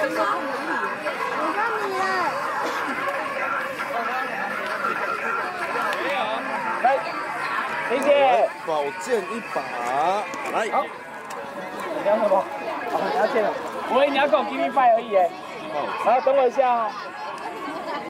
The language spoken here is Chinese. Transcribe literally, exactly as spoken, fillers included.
来，林姐， 宝剑一把，来。 好，你要什么？好，你要剑了。我以为你要跟我 give me five 而已哎。好，等我一下哦。